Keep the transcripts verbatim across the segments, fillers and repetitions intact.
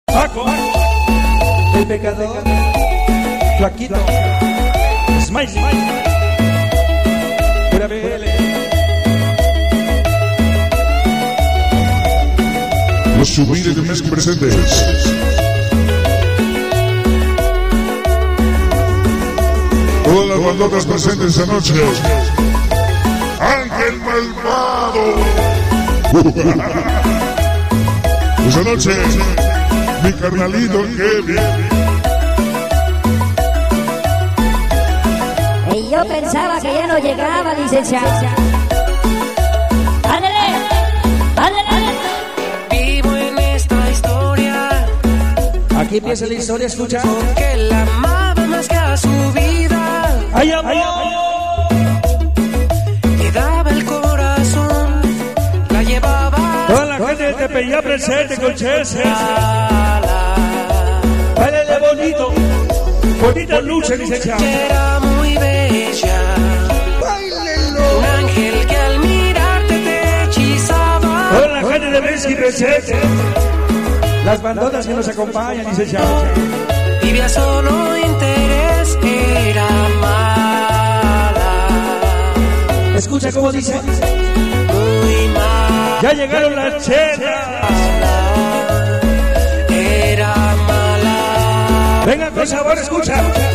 Paco, el pecador, Flaquito, Smiley, Pura B L. Los humildes de mes presentes. Todas las bandotas presentes esta noche. Ángel Malvado. Esta noche, mi carnalito Kevin. Y yo pensaba que ya no llegaba, licenciado. ¡Ándale! ¡Ándale! Vivo en esta historia. Aquí empieza la historia, escucha. Que la amaba más que a su vida. ¡Ay, amor! Le daba el corazón. La llevaba. Toda la gente de Tepeyac presente con Chese. Báilale bonito. Bonita lucha, licenciado. Era muy bella. Báilelo. Un ángel que al mirarte te hechizaba. Toda la gente de Messi presente. Las bandotas que nos acompañan, licenciado. Vivía solo interés, era mala. Escucha cómo dice. Muy mala. Ya llegaron las chelas. Era mala. Venga con sabor, escucha.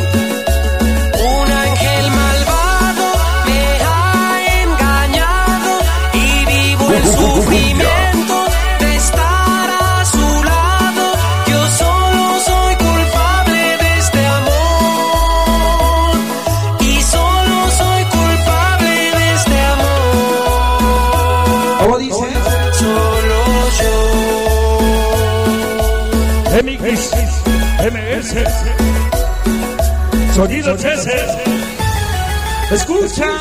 Un ángel malvado me ha engañado y vivo el sufrimiento de estar a su lado. Yo solo soy culpable de este amor y solo soy culpable de este amor. ¿Cómo dice? Solo yo. M X, M S, Sonido Chese. Escucha.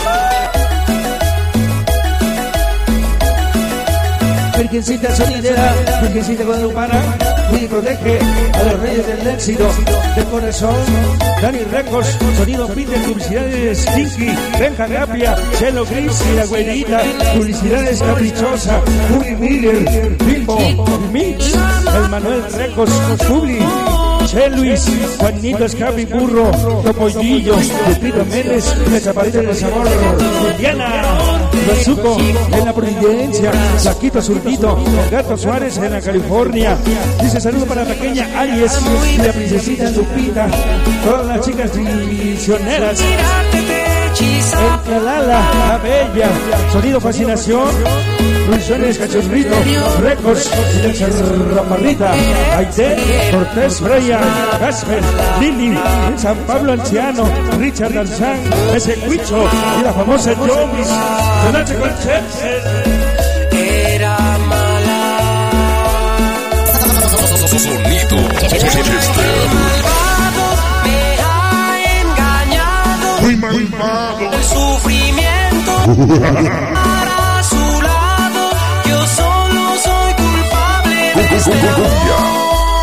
Virgencita sonidera, Virgencita guadalupana, y protege a los reyes del éxito del corazón. Dani Records, Sonido Peter, publicidades Kinky, Benja Gapia, Chelo Gris y la güerita, publicidades Caprichosa, Uri Miller, Bimbo, Mix, el Manuel Records, Publi, Che Luis, Juanito Escapi Burro, Topollillo, Lupito Méndez, el Chaparrito del Sabor, Indiana, Bazuco en la Providencia, Saquito Surquito, Gato Suárez en la California. Dice saludo para la pequeña Aries y la princesita Lupita, todas las chicas misioneras. El Calala, la Bella, Sonido Fascinación, Luisones Cachorrito, Records, Ramarrita, Aite, Cortés Freya, Casper, Lili, San Pablo Anciano, Richard Alzán, ese Cuicho y la famosa Jomis. Donache con Era mala. Sonido Malvado me ha engañado. Muy malvado. El sufrimiento para su lado. Yo solo soy culpable de este amor.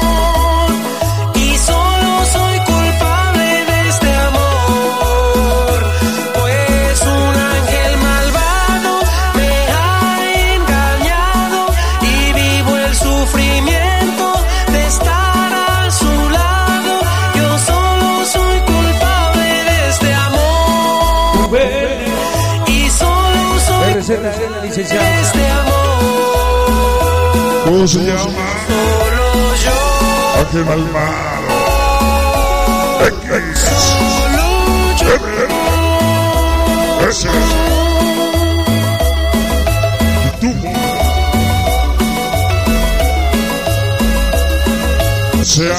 Y solo soy culpable de este amor. Pues un ángel malvado me ha engañado y vivo el sufrimiento de estar a su lado. Yo solo soy culpable de este amor. Y solo soy receta de la licenciada. de este amor. ¿Cómo se llama? Solo yo. Ángel Malvado. X. Solo yo. M. S. Y tú. Sea.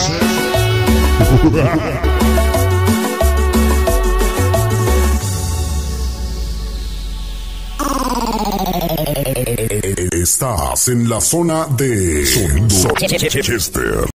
Estás en la zona de Sonido Chester.